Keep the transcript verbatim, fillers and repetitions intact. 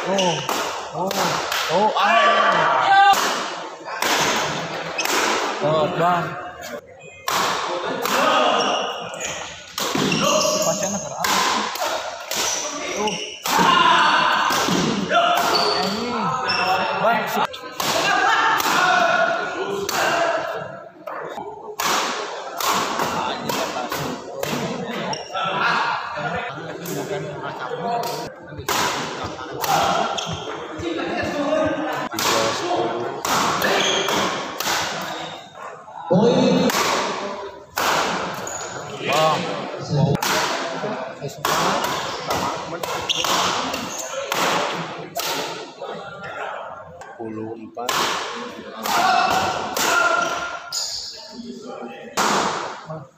Oh, oh, oh, ah. Oh, bang. Pasien nak kerap. Oh. Ini, bang. Poin. Wow. Puluh empat. Oh.